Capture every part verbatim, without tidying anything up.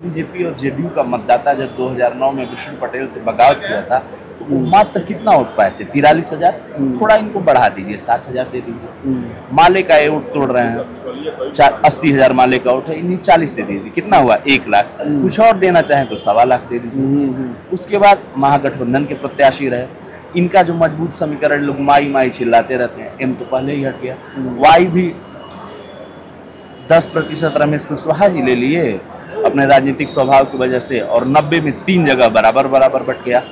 BJP और JDU का मतदाता जब दो हज़ार नौ में विष्णु पटेल से बगावत किया था तो वो मात्र कितना वोट पाए थे? तिरालीस हजार। थोड़ा इनको बढ़ा दीजिए, साठ हजार दे दीजिए। माले का वोट तोड़ रहे हैं, अस्सी हजार माले का वोट है, इन्हीं चालीस दे दीजिए। कितना हुआ? एक लाख। कुछ और देना चाहें तो सवा लाख दे दीजिए। उसके बाद महागठबंधन के प्रत्याशी रहे, इनका जो मजबूत समीकरण, लोग माई माई चिल्लाते रहते हैं, एम तो पहले ही हट गया। वाई भी दस प्रतिशत रमेश कुशवाहा जी ले लिए अपने राजनीतिक स्वभाव की वजह से, और नब्बे में तीन जगह बराबर बराबर बट गया।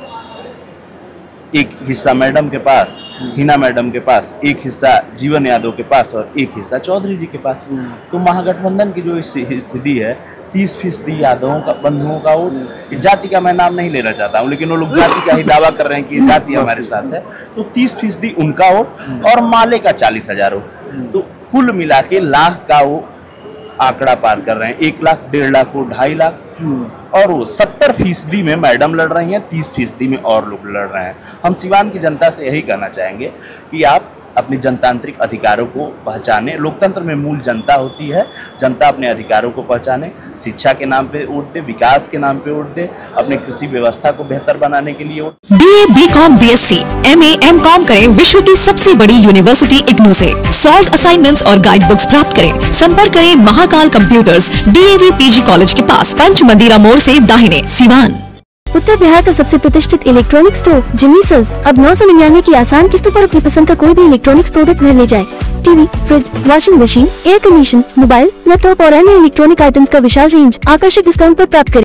एक हिस्सा मैडम के पास, हिना मैडम के पास, एक हिस्सा जीवन यादव के पास और एक हिस्सा चौधरी जी के पास। तो महागठबंधन की जो स्थिति है, तीस फीसदी यादवों का, बंधुओं का वोट, जाति का मैं नाम नहीं लेना चाहता हूँ, लेकिन वो लोग जाति का ही दावा कर रहे हैं कि ये जाति हमारे साथ है। तो तीस फीसदी उनका वोट और माले का चालीस हजार वोट, तो कुल मिला के लाख का वो आंकड़ा पार कर रहे हैं। एक लाख, डेढ़ लाख को ढाई लाख, और वो सत्तर फीसदी में मैडम लड़ रही हैं, तीस फीसदी में और लोग लड़ रहे हैं। हम सिवान की जनता से यही कहना चाहेंगे कि आप अपने जनतांत्रिक अधिकारों को पहचाने। लोकतंत्र में मूल जनता होती है, जनता अपने अधिकारों को पहचाने, शिक्षा के नाम पे वोट दे, विकास के नाम पे वोट दे, अपने कृषि व्यवस्था को बेहतर बनाने के लिए vote. BA, BCom, BSc, MA, MCom करें विश्व की सबसे बड़ी यूनिवर्सिटी इग्नू से। सॉल्व असाइनमेंट्स और गाइड बुक्स प्राप्त करें। संपर्क करें Mahakal computers, DAV PG college के पास, पंच मंदिरा मोड़ से दाहिने, सिवान। उत्तर बिहार का सबसे प्रतिष्ठित इलेक्ट्रॉनिक स्टोर जिमीसस अब नौ सौ निन्यानवे की आसान किस्तों पर अपनी पसंद का कोई भी इलेक्ट्रॉनिक्स प्रोडक्ट घर ले जाए। TV, fridge, washing machine, air condition, mobile, laptop और अन्य इलेक्ट्रॉनिक आइटम्स का विशाल रेंज आकर्षक डिस्काउंट पर प्राप्त करें।